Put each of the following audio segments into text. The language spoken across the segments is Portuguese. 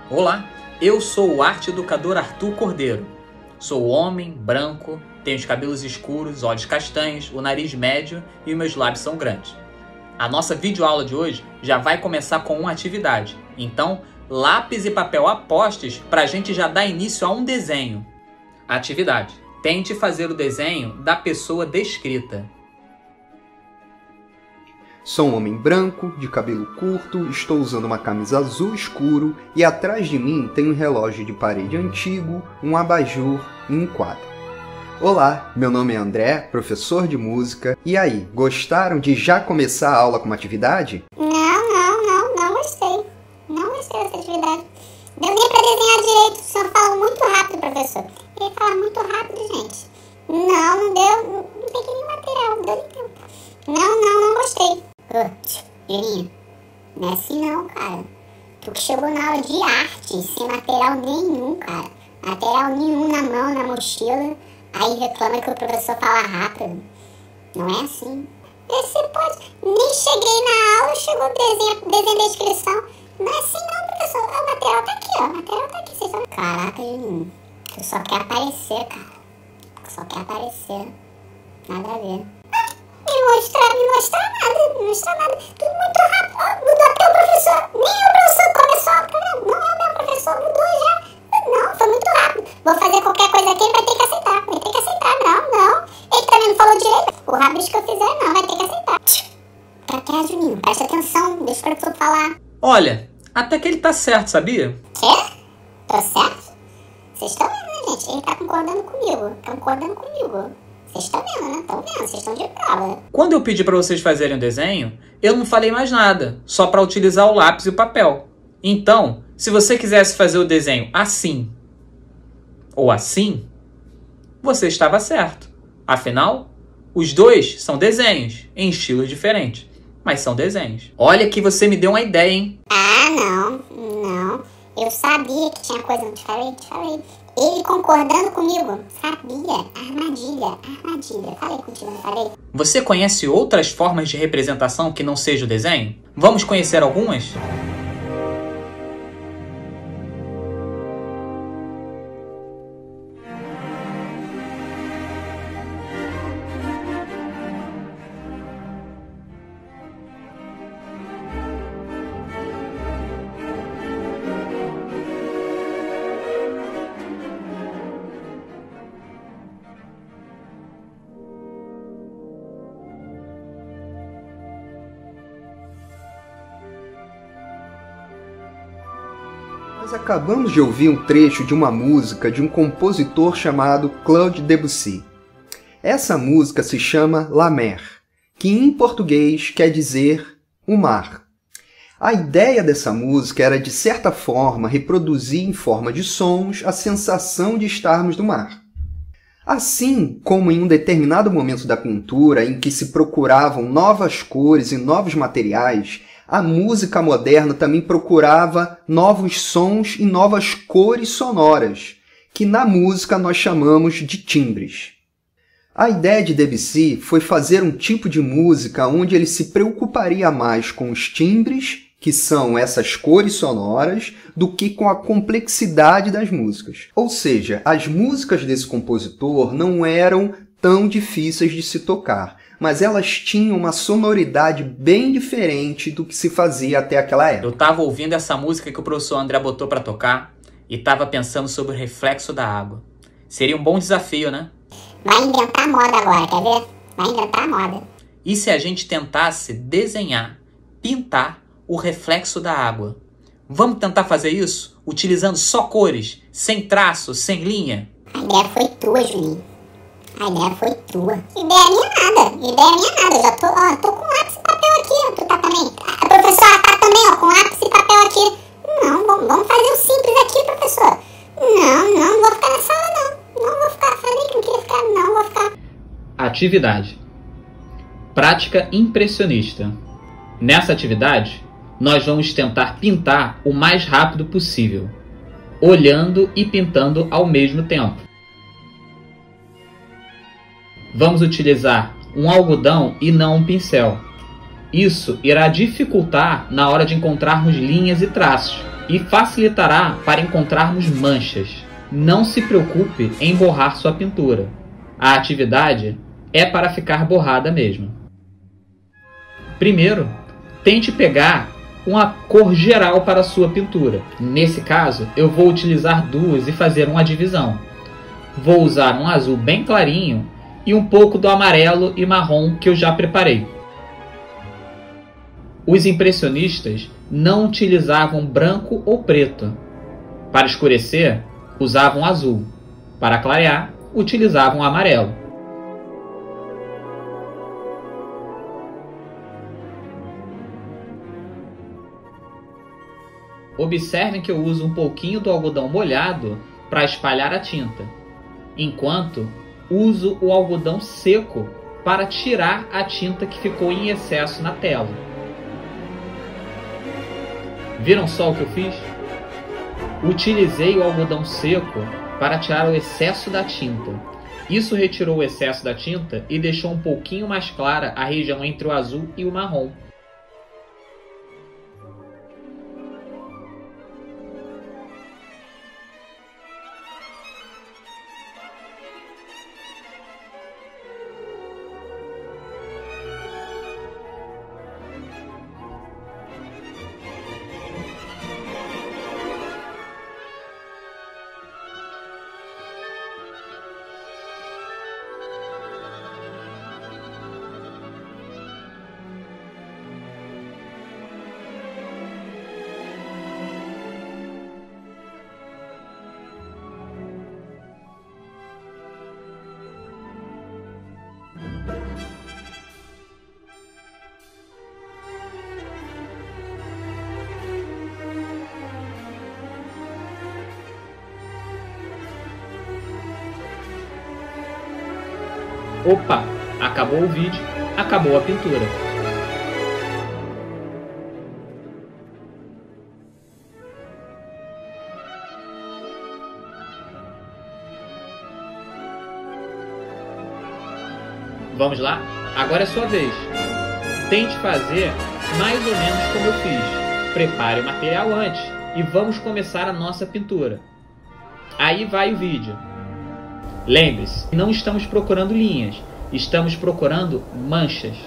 Olá, eu sou o arte educador Arthur Cordeiro. Sou homem, branco, tenho os cabelos escuros, olhos castanhos, o nariz médio e os meus lábios são grandes. A nossa videoaula de hoje já vai começar com uma atividade. Então, lápis e papel a postos para a gente já dar início a um desenho. Atividade. Tente fazer o desenho da pessoa descrita. Sou um homem branco, de cabelo curto, estou usando uma camisa azul escuro e atrás de mim tem um relógio de parede antigo, um abajur e um quadro. Olá, meu nome é André, professor de música. E aí, gostaram de já começar a aula com uma atividade? Não gostei. Não gostei dessa atividade. Deu nem pra desenhar direito, o senhor fala muito rápido, professor. Ele fala muito rápido, gente. Não deu, não peguei nenhum material, não deu nem tempo. Não gostei. Julinho, não é assim não, cara. Tu que chegou na aula de arte, sem material nenhum, cara. Material nenhum na mão, na mochila. Aí reclama que o professor fala rápido. Não é assim. Você pode... Nem cheguei na aula, chegou o desenho da inscrição. Não é assim não, professor. O material tá aqui, ó. O material tá aqui. Vocês só... Caraca, Julinho. Tu só quer aparecer, cara. Só quer aparecer. Nada a ver. Me mostrar nada. Tudo muito rápido. Ó, mudou até o professor. Nem o professor começou. Tá vendo? Não é o meu professor, mudou já. Não, foi muito rápido. Vou fazer qualquer coisa aqui, ele vai ter que aceitar. Vai ter que aceitar, não. Ele também não falou direito. O rápido que eu fizer, não, vai ter que aceitar. Pra trás, Juninho. Presta atenção, deixa o professor falar. Olha, até que ele tá certo, sabia? Quê? Tô certo? Vocês estão vendo, né, gente? Ele tá concordando comigo. Vocês estão vendo, né? Estão vendo, vocês estão de prova. Quando eu pedi para vocês fazerem o desenho, eu não falei mais nada, só para utilizar o lápis e o papel. Então, se você quisesse fazer o desenho assim ou assim, você estava certo. Afinal, os dois são desenhos em estilos diferentes, mas são desenhos. Olha que você me deu uma ideia, hein? Ah, não. Eu sabia que tinha coisa, não te falei. Ele concordando comigo. Sabia. Armadilha. Falei contigo, não falei? Você conhece outras formas de representação que não seja o desenho? Vamos conhecer algumas? Nós acabamos de ouvir um trecho de uma música de um compositor chamado Claude Debussy. Essa música se chama La Mer, que em português quer dizer o mar. A ideia dessa música era, de certa forma, reproduzir em forma de sons a sensação de estarmos no mar. Assim como em um determinado momento da pintura em que se procuravam novas cores e novos materiais, a música moderna também procurava novos sons e novas cores sonoras, que na música nós chamamos de timbres. A ideia de Debussy foi fazer um tipo de música onde ele se preocuparia mais com os timbres, que são essas cores sonoras, do que com a complexidade das músicas. Ou seja, as músicas desse compositor não eram tão difíceis de se tocar, mas elas tinham uma sonoridade bem diferente do que se fazia até aquela época. Eu estava ouvindo essa música que o professor André botou para tocar e estava pensando sobre o reflexo da água. Seria um bom desafio, né? Vai inventar moda agora, quer ver? Vai inventar moda. E se a gente tentasse desenhar, pintar o reflexo da água? Vamos tentar fazer isso utilizando só cores, sem traço, sem linha? A ideia foi tua, Julinho. A ideia foi tua. Ideia minha nada. Eu já tô com lápis e papel aqui. Tu tá também? A professora tá também, ó, com lápis e papel aqui. Não, vamos fazer o simples aqui, professor. Não vou ficar na sala, não. Não vou ficar. Falei que não queria ficar, não vou ficar. Atividade. Prática impressionista. Nessa atividade, nós vamos tentar pintar o mais rápido possível, olhando e pintando ao mesmo tempo. Vamos utilizar um algodão e não um pincel. Isso irá dificultar na hora de encontrarmos linhas e traços. e facilitará para encontrarmos manchas. Não se preocupe em borrar sua pintura. A atividade é para ficar borrada mesmo. Primeiro, tente pegar uma cor geral para a sua pintura. Nesse caso, eu vou utilizar duas e fazer uma divisão. Vou usar um azul bem clarinho e um pouco do amarelo e marrom que eu já preparei. Os impressionistas não utilizavam branco ou preto. Para escurecer, usavam azul. Para clarear, utilizavam amarelo. Observem que eu uso um pouquinho do algodão molhado para espalhar a tinta, enquanto uso o algodão seco para tirar a tinta que ficou em excesso na tela. Viram só o que eu fiz? Utilizei o algodão seco para tirar o excesso da tinta. Isso retirou o excesso da tinta e deixou um pouquinho mais clara a região entre o azul e o marrom. Opa! Acabou o vídeo, acabou a pintura. Vamos lá? Agora é sua vez. Tente fazer mais ou menos como eu fiz. Prepare o material antes e vamos começar a nossa pintura. Aí vai o vídeo. Lembre-se, não estamos procurando linhas, estamos procurando manchas.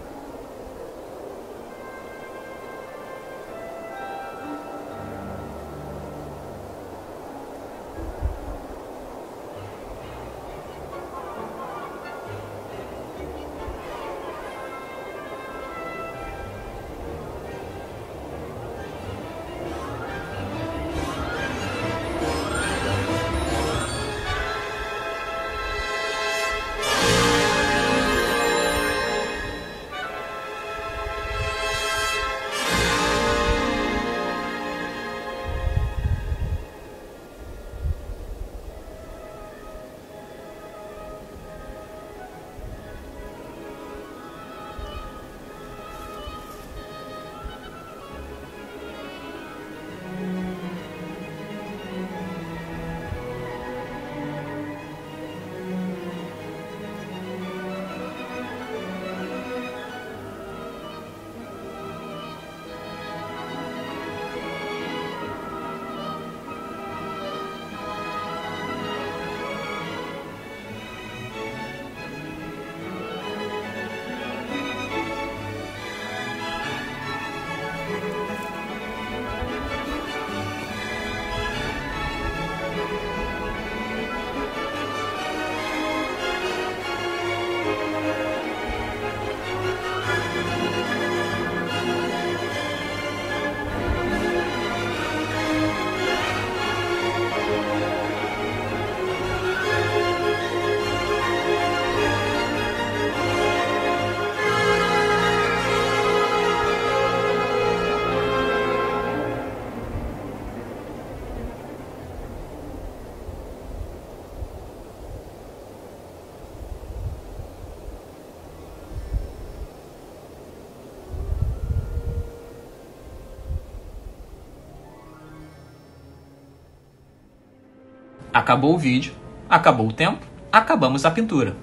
Acabou o vídeo, acabou o tempo, acabamos a pintura.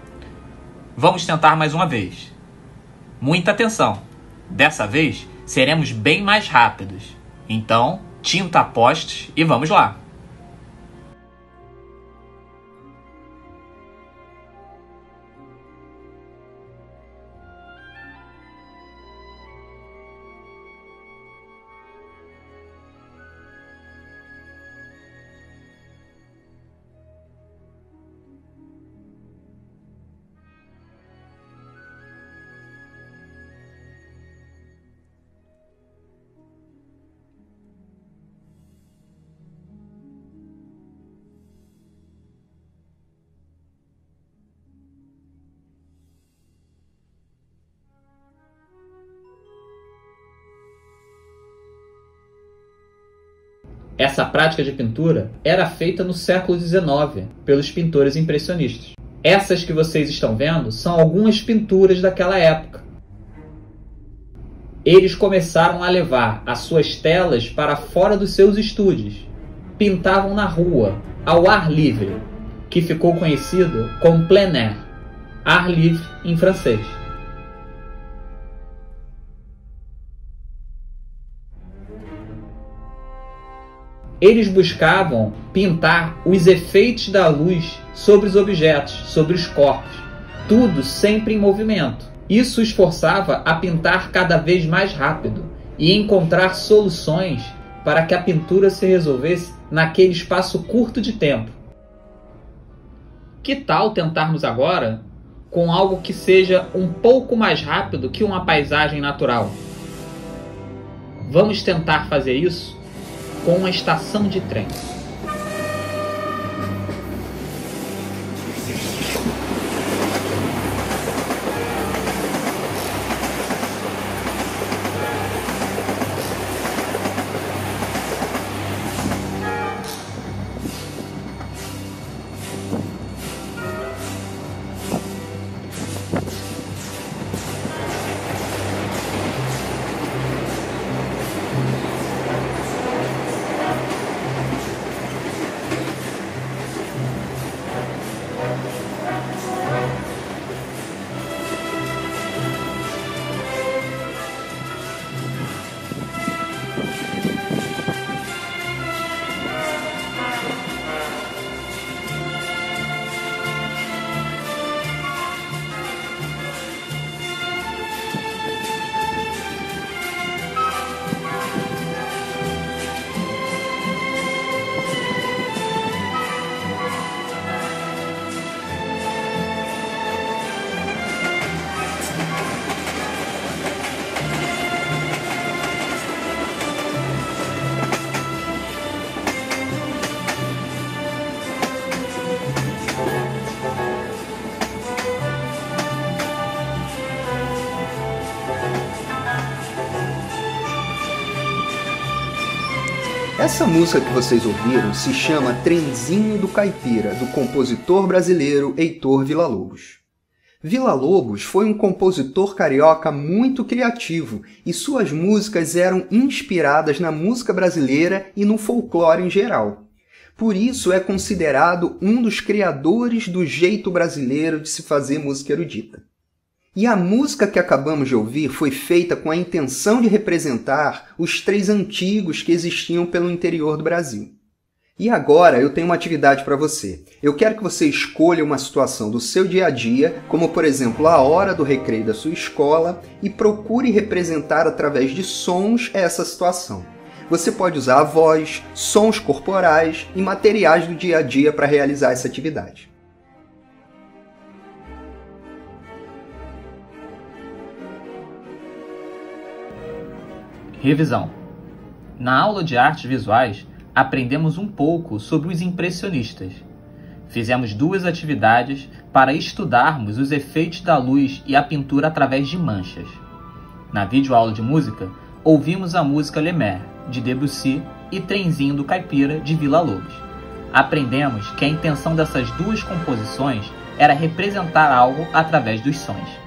Vamos tentar mais uma vez. Muita atenção! Dessa vez seremos bem mais rápidos. Então, tinta a postos e vamos lá! Essa prática de pintura era feita no século XIX pelos pintores impressionistas. Essas que vocês estão vendo são algumas pinturas daquela época. Eles começaram a levar as suas telas para fora dos seus estúdios. Pintavam na rua, ao ar livre, que ficou conhecido como plein air, ar livre em francês. Eles buscavam pintar os efeitos da luz sobre os objetos, sobre os corpos, tudo sempre em movimento. Isso os forçava a pintar cada vez mais rápido e encontrar soluções para que a pintura se resolvesse naquele espaço curto de tempo. Que tal tentarmos agora com algo que seja um pouco mais rápido que uma paisagem natural? Vamos tentar fazer isso com uma estação de trem. Essa música que vocês ouviram se chama Trenzinho do Caipira, do compositor brasileiro Heitor Villa-Lobos. Villa-Lobos foi um compositor carioca muito criativo e suas músicas eram inspiradas na música brasileira e no folclore em geral. Por isso é considerado um dos criadores do jeito brasileiro de se fazer música erudita. E a música que acabamos de ouvir foi feita com a intenção de representar os trens antigos que existiam pelo interior do Brasil. E agora eu tenho uma atividade para você. Eu quero que você escolha uma situação do seu dia a dia, como por exemplo a hora do recreio da sua escola, e procure representar através de sons essa situação. Você pode usar a voz, sons corporais e materiais do dia a dia para realizar essa atividade. Revisão. Na aula de artes visuais, aprendemos um pouco sobre os impressionistas. Fizemos 2 atividades para estudarmos os efeitos da luz e a pintura através de manchas. Na videoaula de música, ouvimos a música Le Maire, de Debussy, e Trenzinho do Caipira, de Villa-Lobos. Aprendemos que a intenção dessas 2 composições era representar algo através dos sons.